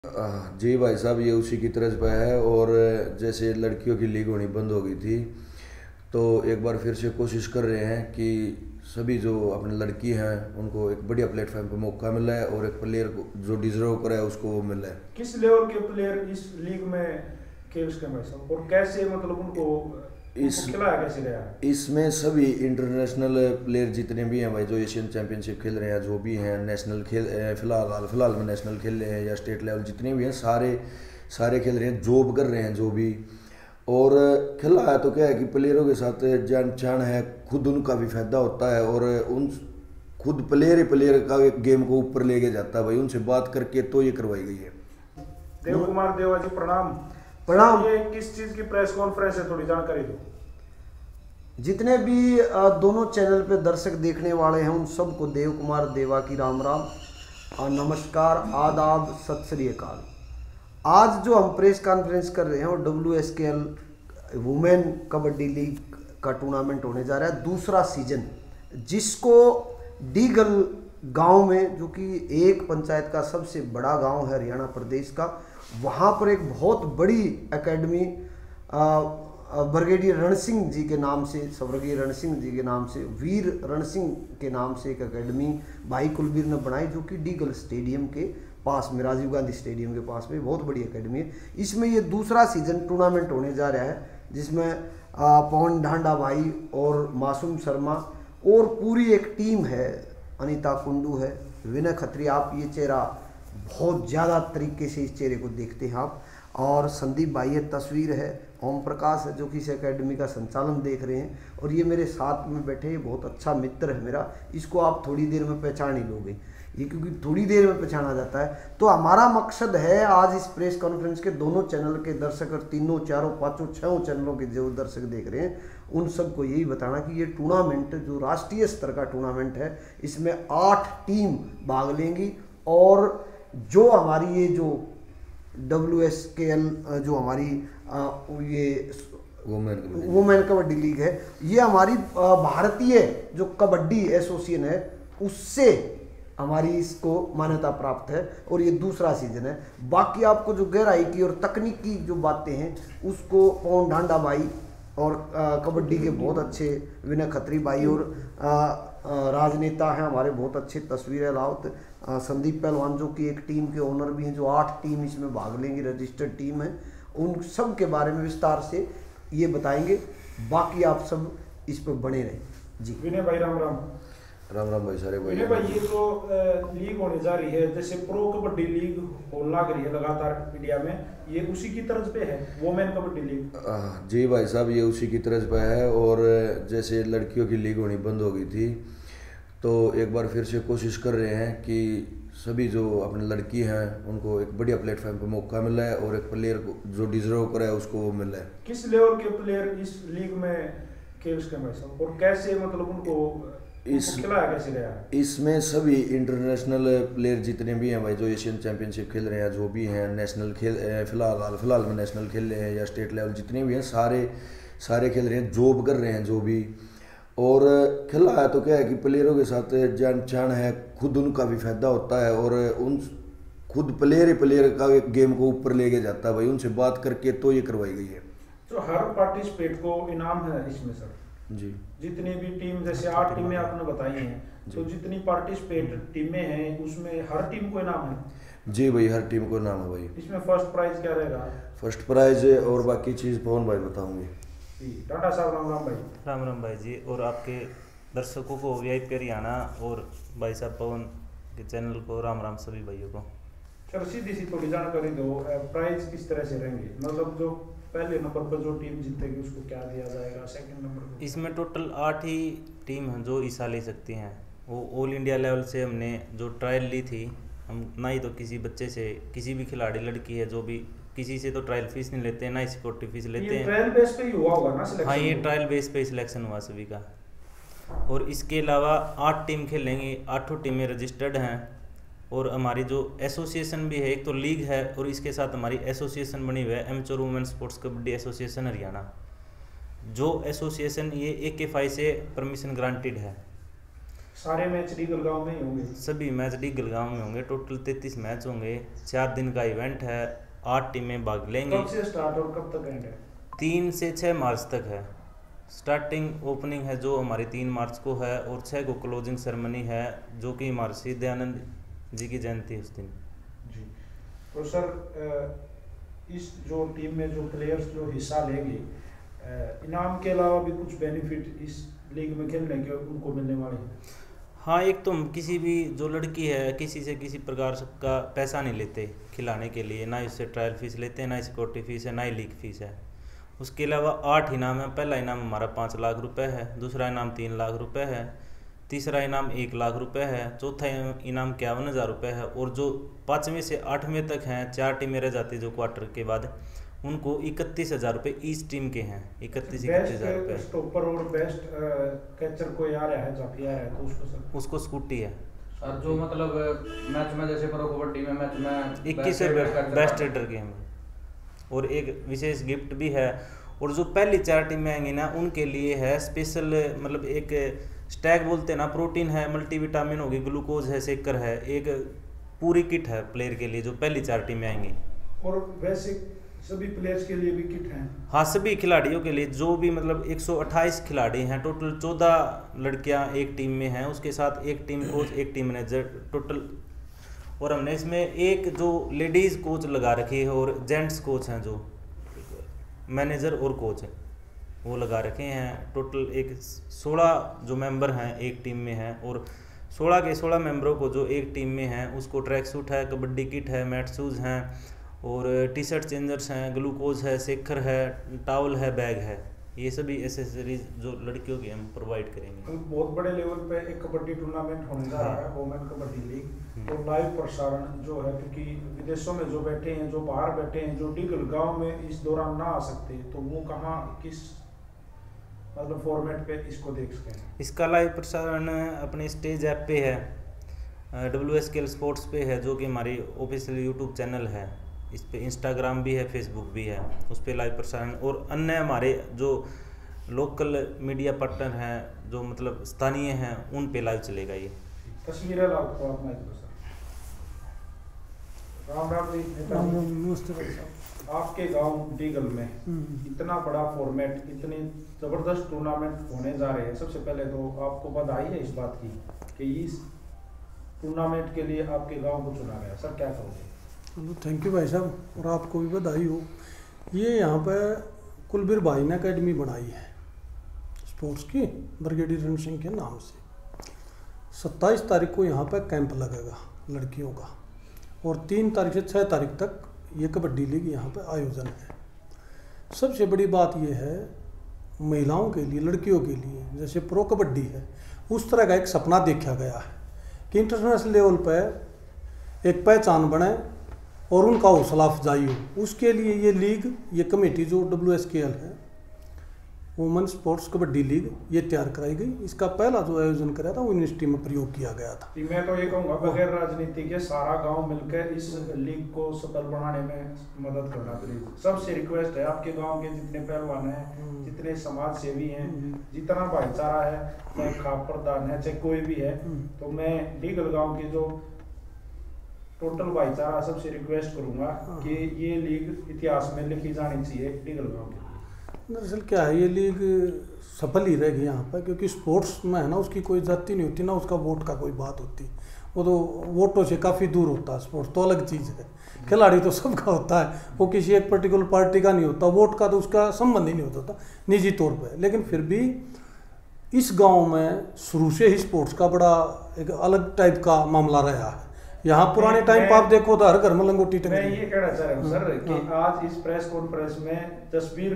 जी भाई साहब, ये उसी की तरज पे है। और जैसे लड़कियों की लीग होनी बंद हो गई थी, तो एक बार फिर से कोशिश कर रहे हैं कि सभी जो अपने लड़की हैं उनको एक बढ़िया प्लेटफॉर्म पे मौका मिला है और एक प्लेयर को जो डिजर्व करे उसको वो मिला है। किस लेवल के प्लेयर इस लीग में खेल सकते हैं भाई साहब, और कैसे मतलब उनको इस उनको खिलाया कैसे गया है? इसमें सभी इंटरनेशनल प्लेयर जितने भी हैं भाई, जो एशियन चैंपियनशिप खेल रहे हैं, जो भी हैं नेशनल खेल फिलहाल में नेशनल खेल रहे हैं या स्टेट लेवल जितने भी हैं, सारे सारे खेल रहे हैं, जॉब कर रहे हैं जो भी। और खेला है तो क्या है कि प्लेयरों के साथ जान पहचान है, खुद उनका भी फायदा होता है और उन खुद प्लेयर ही प्लेयर का गेम को ऊपर लेके जाता है भाई। उनसे बात करके तो ये करवाई गई है। देव कुमार देवा जी प्रणाम। प्रणाम। ये किस चीज की प्रेस कॉन्फ्रेंस है, थोड़ी जानकारी दो। जितने भी दोनों चैनल पे दर्शक देखने वाले हैं उन सबको देव कुमार देवा की राम राम और नमस्कार, आदाब, सत श्री अकाल। आज जो हम प्रेस कॉन्फ्रेंस कर रहे हैं वो WSKL वुमेन कबड्डी लीग का टूर्नामेंट होने जा रहा है, दूसरा सीजन, जिसको डीगल गांव में, जो कि एक पंचायत का सबसे बड़ा गांव है हरियाणा प्रदेश का, वहाँ पर एक बहुत बड़ी एकेडमी ब्रिगेडियर रण सिंह जी के नाम से, स्वर्गीय रण सिंह जी के नाम से, वीर रण सिंह के नाम से एक एकेडमी भाई कुलबीर ने बनाई, जो कि डीगल स्टेडियम के पास में, राजीव गांधी स्टेडियम के पास में बहुत बड़ी एकेडमी है। इसमें ये दूसरा सीजन टूर्नामेंट होने जा रहा है, जिसमें पवन ढांडा भाई और मासूम शर्मा और पूरी एक टीम है, अनीता कुंडू है, विनय खत्री, आप ये चेहरा बहुत ज़्यादा तरीके से इस चेहरे को देखते हैं आप, और संदीप भाई है, तस्वीर है, ओम प्रकाश है जो कि इस एकेडमी का संचालन देख रहे हैं, और ये मेरे साथ में बैठे बहुत अच्छा मित्र है मेरा, इसको आप थोड़ी देर में पहचान ही लोगे, ये क्योंकि थोड़ी देर में पहचाना जाता है। तो हमारा मकसद है आज इस प्रेस कॉन्फ्रेंस के दोनों चैनल के दर्शक और तीनों चारों पाँचों छहों चैनलों के जो दर्शक देख रहे हैं उन सबको यही बताना कि ये टूर्नामेंट जो राष्ट्रीय स्तर का टूर्नामेंट है, इसमें 8 टीम भाग लेंगी, और जो हमारी ये जो WSKL जो हमारी ये वुमेन कबड्डी लीग है, ये हमारी भारतीय जो कबड्डी एसोसिएशन है उससे हमारी इसको मान्यता प्राप्त है, और ये दूसरा सीजन है। बाकी आपको जो गहराई की और तकनीकी जो बातें हैं उसको पवन ढांडा भाई और कबड्डी के बहुत अच्छे विनय खत्री भाई और राजनेता हैं हमारे बहुत अच्छे, तस्वीर रावत, संदीप पहलवान जो कि एक टीम के ओनर भी हैं, जो 8 टीम इसमें भाग लेंगी, रजिस्टर्ड टीम है, उन सब के बारे में विस्तार से ये बताएंगे। बाकी आप सब इस पर बने रहें जी। विनय भाई राम राम। राम राम भाई, सारे भाई। विनय भाई, ये जो लीग होने जा रही है, जैसे प्रो कबड्डी लीग होने लग रही है लगातार इंडिया में, ये उसी की तर्ज पे है वुमेन कबड्डी लीग? जी भाई साहब, ये उसी की तरज पे है। और जैसे लड़कियों की लीग होनी बंद हो गई थी, तो एक बार फिर से कोशिश कर रहे हैं कि सभी जो अपने लड़की हैं उनको एक बढ़िया प्लेटफॉर्म पे मौका मिला है और एक प्लेयर को जो डिजर्व करे उसको वो मिला है। किस लेवल के प्लेयर इस लीग में खेल सकते हैं भाई साहब, और कैसे मतलब उनको खिलाया कैसे गया है? इसमें सभी इंटरनेशनल प्लेयर जितने भी हैं भाई, जो एशियन चैंपियनशिप खेल रहे हैं, जो भी हैं नेशनल खेल फिलहाल में नेशनल खेल रहे हैं या स्टेट लेवल जितने भी हैं, सारे सारे खेल रहे हैं, जॉब कर रहे हैं जो भी। और खेला है तो क्या है कि प्लेयरों के साथ जान पहचान है, खुद उनका भी फायदा होता है और उन खुद प्लेयर ही प्लेयर का गेम को ऊपर लेके जाता है भाई। उनसे बात करके तो ये करवाई गई है। तो हर पार्टिसिपेट को इनाम है इसमें सर जी। जितनी भी टीम, जैसे 8 टीमें आपने बताई हैं, तो जितनी पार्टिसिपेट टीमें हैं उसमें हर टीम को इनाम है? जी भाई, हर टीम को इनाम है भाई। इसमें फर्स्ट प्राइज क्या रहेगा? फर्स्ट प्राइज और बाकी चीज़ पवन भाई बताऊंगे। टाटा साहब राम राम भाई। राम राम भाई जी, और आपके दर्शकों को VIP हरियाणा और भाई साहब पवन के चैनल को राम राम सभी भाइयों को। सर सीधी सी थोड़ी जानकारी दो, प्राइज किस तरह से रहेंगे, मतलब जो पहले नंबर पर जो टीम जीतेगी उसको क्या दिया जाएगा, सेकंड नंबर पर? इसमें टोटल 8 ही टीम हैं जो हिस्सा ले सकती हैं। वो ऑल इंडिया लेवल से हमने जो ट्रायल ली थी, हम ना ही तो किसी बच्चे से, किसी भी खिलाड़ी लड़की है जो भी, किसी से तो ट्रायल फीस नहीं लेते हैं, ना ही सिक्योरिटी फीस लेते हैं। ट्रायल बेस पे ही हुआ होगा ना सिलेक्शन? हाँ, ये ट्रायल बेस पे सिलेक्शन हुआ सभी का। और इसके अलावा 8 टीम खेलेंगी, 8 टीमें रजिस्टर्ड हैं, और हमारी जो एसोसिएशन भी है, एक तो लीग है और इसके साथ हमारी एसोसिएशन बनी हुई है, amateur women sports kabaddi association Haryana. जो एसोसिएशन ये AKFI से परमिशन ग्रांटेड है, सारे मैच डीगल गांव में ही होंगे? सभी मैच डीगल गांव में होंगे। टोटल 33 मैच होंगे। 4 दिन का इवेंट है। 8 टीमें भाग लेंगी। कब से स्टार्ट और कब तक एंड है? 3 से 6 मार्च तक है। स्टार्टिंग ओपनिंग है जो हमारी 3 मार्च को है और 6 को क्लोजिंग सेरेमनी है जो कि महर्षि दयानंद जी की जयंती है उस दिन। जी। तो सर इस जो टीम में जो प्लेयर्स जो हिस्सा लेंगे, इनाम के अलावा भी कुछ बेनिफिट इस लीग में खेलने के उनको मिलने वाले हैं? हाँ, एक तो हम किसी भी जो लड़की है किसी से किसी प्रकार का पैसा नहीं लेते खिलाने के लिए, ना इससे ट्रायल फीस लेते हैं, ना सिक्योरिटी फीस है, ना ही लीग फीस है। उसके अलावा 8 इनाम है। पहला इनाम हमारा 5 लाख रुपए है, दूसरा इनाम 3 लाख रुपए है, तीसरा इनाम 1 लाख रुपए है, चौथा इनाम 51,000 रुपये है और जो 5वें से 8वें तक हैं 4 टीमें रह जाती जो क्वार्टर के बाद उनको 31,000 रुपये ईच टीम के हैं। 31,000 रुपये। स्टॉपर और बेस्ट कैचर कोई आ रहा है जाफी आ रहा है तो उसको स्कूटी है। और जो मतलब मैच में जैसे प्रो कबड्डी में मैच में 21 बेस्ट रेडर गेम और एक विशेष गिफ्ट भी है। और जो पहली 4 टीमें आएंगी ना उनके लिए है स्पेशल, मतलब एक स्टैग बोलते हैं ना, प्रोटीन है, मल्टीविटामिन होगी, ग्लूकोज है, शेकर है, एक पूरी किट है प्लेयर के लिए जो पहली 4 टीमें आएंगी। और वैसे सभी प्लेयर्स के लिए भी किट हैं? हाँ, सभी खिलाड़ियों के लिए जो भी मतलब 128 खिलाड़ी हैं। टोटल 14 लड़कियां एक टीम में हैं, उसके साथ एक टीम कोच, एक टीम मैनेजर टोटल। और हमने इसमें एक जो लेडीज़ कोच लगा रखी है और जेंट्स कोच हैं जो मैनेजर और कोच है वो लगा रखे हैं। टोटल एक 16 जो मेंबर हैं एक टीम में हैं और 16 के 16 मेंबरों को जो एक टीम में हैं उसको ट्रैक सूट है, कबड्डी किट है, मैट शूज़ हैं और टी शर्ट चेंजर्स हैं, ग्लूकोज है, शेकर है, टावल है, बैग है। ये सभी एसेसरीज जो लड़कियों की हम प्रोवाइड करेंगे। बहुत बड़े लेवल पे एक कबड्डी टूर्नामेंट होने जा रहा है, वोमेन कबड्डी लीग। तो लाइव प्रसारण जो है, क्योंकि विदेशों में जो बैठे हैं, जो बाहर बैठे हैं, जो डीगल गांव में इस दौरान ना आ सकते, तो वो कहाँ किस मतलब फॉर्मेट पे इसको देख सकें? इसका लाइव प्रसारण अपने स्टेज ऐप पे है, WSKL स्पोर्ट्स पे है जो कि हमारी ऑफिशियल यूट्यूब चैनल है। इस पे इंस्टाग्राम भी है, फेसबुक भी है, उस पर लाइव प्रसारण। और अन्य हमारे जो लोकल मीडिया पार्टनर हैं जो मतलब स्थानीय हैं उन पे लाइव चलेगा। ये तस्वीरें आपको अपना राम राम जी। आपके गांव डीगल में इतना बड़ा फॉर्मेट, इतने जबरदस्त टूर्नामेंट होने जा रहे हैं, सबसे पहले तो आपको बधाई है इस बात की कि इस टूर्नामेंट के लिए आपके गांव को चुना गया। सर क्या कहोगे? चलो थैंक यू भाई साहब, और आपको भी बधाई हो। ये यहाँ पे कुलबीर भाई ने अकेडमी बनाई है स्पोर्ट्स की, ब्रिगेडियर रण सिंह के नाम से। 27 तारीख को यहाँ पे कैंप लगेगा लड़कियों का और 3 तारीख से 6 तारीख तक ये कबड्डी लीग यहाँ पे आयोजन है। सबसे बड़ी बात ये है महिलाओं के लिए, लड़कियों के लिए जैसे प्रो कबड्डी है उस तरह का एक सपना देखा गया है कि इंटरनेशनल लेवल पर एक पहचान बने और उनका हौसला अफजाई हो। उसके लिए ये लीग, ये कमेटी जो WSKL है, वुमेन स्पोर्ट्स कबड्डी लीग, ये तैयार कराई गई। इसका पहला जो आयोजन कराया था वो यूनिवर्सिटी में प्रयोग किया गया था। मैं तो ये कहूँगा बगैर राजनीति के सारा गांव मिलकर इस लीग को सफल बनाने में मदद करना प्लीज। सबसे रिक्वेस्ट है, आपके गांव के जितने पहलवान हैं, जितने समाज सेवी हैं, जितना भाईचारा है, चाहे खाप प्रधान है, चाहे कोई भी है, तो मैं डीगल गाँव के जो टोटल भाईचारा सबसे रिक्वेस्ट करूंगा कि ये लीग इतिहास में लिखी जानी चाहिए डीगल गाँव के। दरअसल क्या है, ये लीग सफल ही रहेगी यहाँ पर, क्योंकि स्पोर्ट्स में है ना उसकी कोई जाति नहीं होती, ना उसका वोट का कोई बात होती। वो तो वोटों से काफ़ी दूर होता है। स्पोर्ट्स तो अलग चीज़ है, खिलाड़ी तो सबका होता है, वो किसी एक पर्टिकुलर पार्टी का नहीं होता। वोट का तो उसका संबंध ही नहीं होता था निजी तौर पर। लेकिन फिर भी इस गाँव में शुरू से ही स्पोर्ट्स का बड़ा एक अलग टाइप का मामला रहा है। यहाँ पुराने टाइम पर आप देखो तो हर घर में लंगोटी टंगी। मैं ये कहना चाह रहा हूँ सर कि आज इस प्रेस कॉन्फ्रेंस में तस्वीर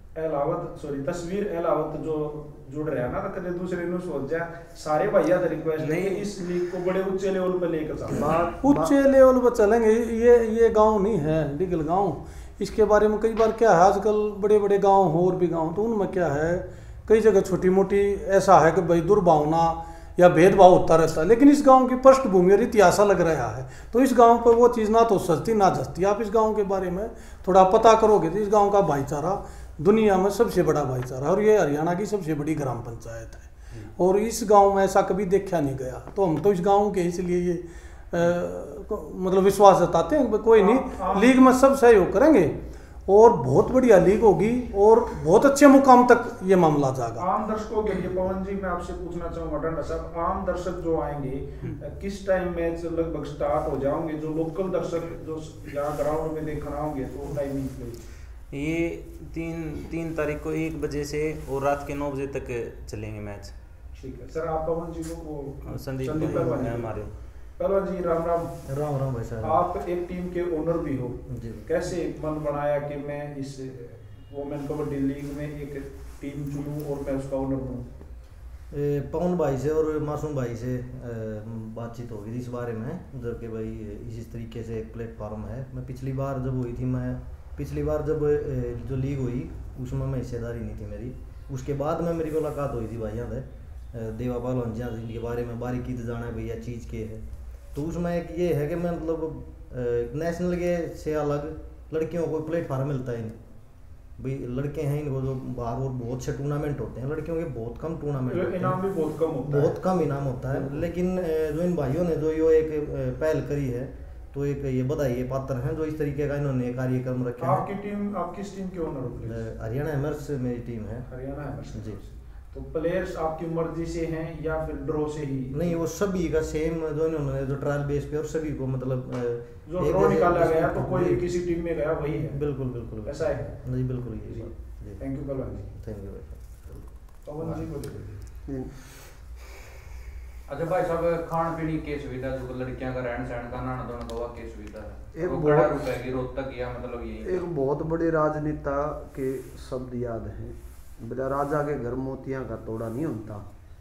अहलावत जो जुड़ रहा है ना, तो कदे दूसरे नु सोच जा सारे भैया का रिक्वेस्ट है कि इस लीग को बड़े ऊंचे लेवल पे लेकर चलो। ऊंचे लेवल पर चलेंगे। ये गांव नहीं है डीगल गांव। इसके बारे में कई बार क्या है, आजकल बड़े बड़े गांव हो और भी गांव, तो उनमें क्या है कई जगह छोटी मोटी ऐसा है कि भाई दुर्भावना या भेदभाव होता रहता है। लेकिन इस गांव की पृष्ठभूमि और इतिहास लग रहा है, तो इस गांव पर वो चीज़ ना तो सस्ती ना जस्ती। आप इस गांव के बारे में थोड़ा पता करोगे तो इस गांव का भाईचारा दुनिया में सबसे बड़ा भाईचारा, और ये हरियाणा की सबसे बड़ी ग्राम पंचायत है। और इस गांव में ऐसा कभी देखा नहीं गया। तो हम तो इस गांव के इसलिए ये मतलब विश्वास जताते हैं कि कोई नहीं, लीग में सब सहयोग करेंगे और बहुत बढ़िया लीग होगी और बहुत अच्छे मुकाम तक ये मामला जाएगा। आम दर्शकों के लिए पवन जी मैं आपसे पूछना चाहूंगा डंडा साहब, आम दर्शक जो आएंगे किस टाइम मैच लगभग स्टार्ट हो जाओगे, जो लोकल दर्शक जो यहाँ ग्राउंड में देखना होंगे तो टाइमिंग ये 3 तारीख को 1 बजे से और रात के 9 बजे तक चलेंगे मैच। ठीक है सर, आप पवन जी को संदीप पहलवान हमारे पहलवान जी राम राम। राम राम भाई साहब। आप एक टीम के ओनर भी हो जी। कैसे मन बनाया कि मैं इस वोमेन कबड्डी लीग में एक टीम चुनूं और मैं उसका ओनर बनूं? पवन भाई से और मासूम भाई से बातचीत हो गई थी इस बारे में, जबकि भाई इस तरीके से एक प्लेटफार्म है। मैं पिछली बार जब जो लीग हुई उसमें मैं हिस्सेदारी नहीं थी मेरी, उसके बाद में मेरी मुलाकात हुई थी भाई यहाँ देवा पहलवान जी जिनके बारे में बारीकी से जाना है भैया चीज़ के है। तो उसमें एक ये है कि मैं मतलब नेशनल के से अलग लड़कियों को प्लेटफार्म मिलता है नहीं भाई। लड़के हैं इनको जो बाहर और बहुत से टूर्नामेंट होते हैं, लड़कियों के बहुत कम टूर्नामेंट होते हैं, इनाम भी बहुत कम इनाम होता है। लेकिन जो इन भाइयों ने जो ये एक पहल करी है तो एक ये बधाई पात्र हैं जो इस तरीके का इन्होंने कार्यक्रम रखे हैं। आप किस टीम के ओनर हो? हरियाणा एमर्स मेरी टीम है। हरियाणा एमर्स जी। तो प्लेयर्स आपकी मर्जी से हैं या फिर ड्रॉ से ही? नहीं, वो सभी का सेम जो इन्होंने जो ट्रायल बेस पे और सभी को मतलब जो ड्रॉ निकाला गया तो कोई किसी टीम में गया वही है। बिल्कुल ऐसा है जी, बिल्कुल ये जी। थैंक यू पहलवान जी। थैंक यू भाई। पवन जी बोलिए। अच्छा भाई साहब, खान पीने की सुविधा जो लड़कियां का रहन सहन का नहाना धोना का क्या सुविधा है? एक बहुत रुपए रोहतक या मतलब ये एक बहुत बड़े राजनेता के शब्द याद हैं, बोला राजा के घर मोतियां का तोड़ा नहीं होता।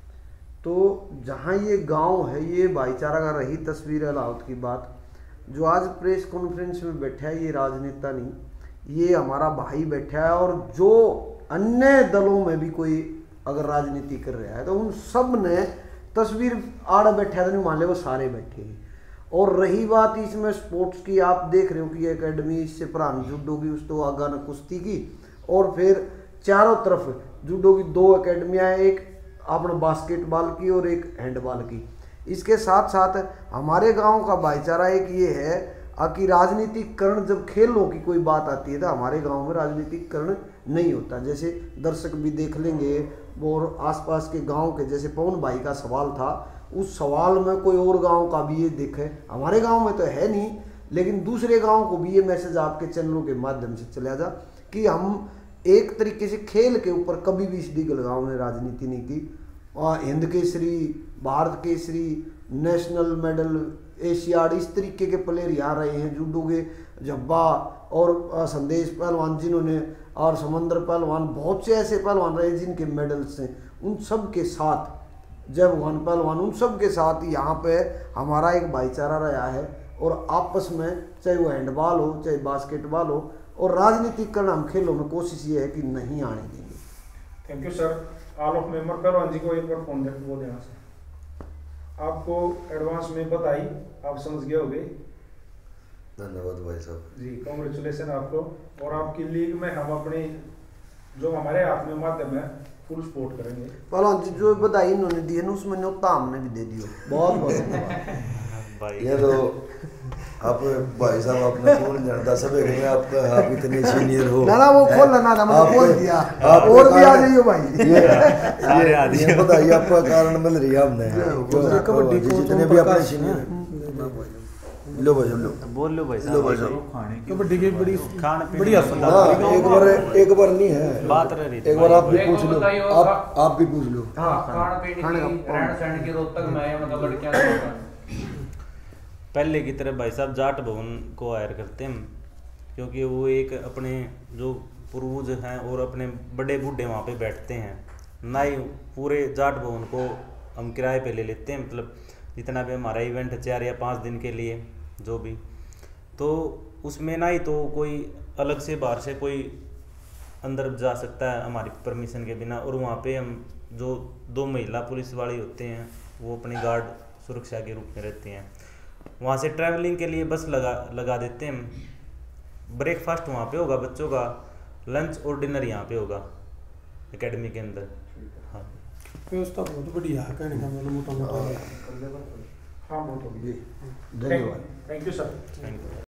तो जहाँ ये गांव है ये भाईचारा का रही तस्वीर है। लाहौत की बात जो आज प्रेस कॉन्फ्रेंस में बैठा है ये राजनेता नहीं, ये हमारा भाई बैठा है। और जो अन्य दलों में भी कोई अगर राजनीति कर रहा है तो उन सब ने तस्वीर आड़ बैठा था नहीं मान ले, वो सारे बैठे हैं। और रही बात इसमें स्पोर्ट्स की, आप देख रहे हो कि ये एकेडमी इससे प्राण जूडो की, उस तो आगा न कुश्ती की, और फिर चारों तरफ जूडो की 2 एकेडमियाँ हैं, एक अपना बास्केटबॉल की और एक हैंडबॉल की। इसके साथ साथ हमारे गांव का भाईचारा एक ये है कि राजनीतिकरण जब खेलों की कोई बात आती है तो हमारे गांव में राजनीतिकरण नहीं होता। जैसे दर्शक भी देख लेंगे और आसपास के गांव के, जैसे पवन भाई का सवाल था, उस सवाल में कोई और गांव का भी ये देखे, हमारे गांव में तो है नहीं, लेकिन दूसरे गांव को भी ये मैसेज आपके चैनलों के माध्यम से चला जा कि हम एक तरीके से खेल के ऊपर कभी भी इस डीगल गाँव ने राजनीति नहीं की। Hind Kesari, Bharat Kesari, national medal, Asiad, इस तरीके के प्लेयर यहाँ रहे हैं। जूडो के जब्बा और संदेश पहलवान जिन्होंने, और समंदर पहलवान, बहुत से ऐसे पहलवान रहे जिनके मेडल्स हैं। उन सब के साथ जय भगवान पहलवान, उन सब के साथ यहाँ पे हमारा एक भाईचारा रहा है। और आपस में चाहे वो हैंडबॉल हो चाहे बास्केटबॉल हो, और राजनीतिकरण हम खेलों में कोशिश ये है कि नहीं आने देंगे। Thank you sir. All of member पहलवान जी को एक बार फोन वो देना सर। आपको एडवांस में बधाई, आप समझ गए होंगे। धन्यवाद भाई साहब जी, कांग्रेचुलेसन आपको। और आपकी लीग में हम अपनी जो हमारे हाथ में माध्यम है फुल सपोर्ट करेंगे। पहलवान जी जो बधाई इन्होंने दी है ना उसमें न्योता हमने भी दे दियो, बहुत बहुत धन्यवाद। ये तो आप भाई साहब आपने फोन जानता सब है आपका, आप इतने सीनियर हो ना वो खोल लेना था, मैंने खोल दिया। और भी आ जाइए भाई, ये बधाई आपका कारण मिल रही है हमने, जितने भी अपने सीनियर। लो भाई लो, बोल लो भाई लो भाई साहब। कबड्डी की बड़ी खान बढ़िया एक बार नहीं है, बात रह रही थी। एक बार आप भी पूछ लो, आप भी पूछ लो। खान पीने की रहन सहन की रोहतक में मतलब लड़कियां पहले की तरह भाई साहब जाट भवन को हायर करते हैं, क्योंकि वो एक अपने जो पूर्वज हैं और अपने बड़े बूढ़े वहाँ पे बैठते हैं, ना ही पूरे जाट भवन को हम किराए पे ले लेते हैं। मतलब जितना भी हमारा इवेंट है 4 या 5 दिन के लिए जो भी, तो उसमें ना ही तो कोई अलग से बाहर से कोई अंदर जा सकता है हमारी परमिशन के बिना। और वहाँ पे हम जो 2 महिला पुलिस वाले होते हैं वो अपनी गार्ड सुरक्षा के रूप में रहते हैं। वहाँ से ट्रैवलिंग के लिए बस लगा देते हैं। ब्रेकफास्ट वहाँ पे होगा बच्चों का, लंच और डिनर यहाँ पे होगा एकेडमी के अंदर। हाँ। व्यवस्था बहुत बढ़िया है, कहने का मतलब मोटा मोटा। हाँ बहुत होगी। धन्यवाद। Thank you sir. Thank you.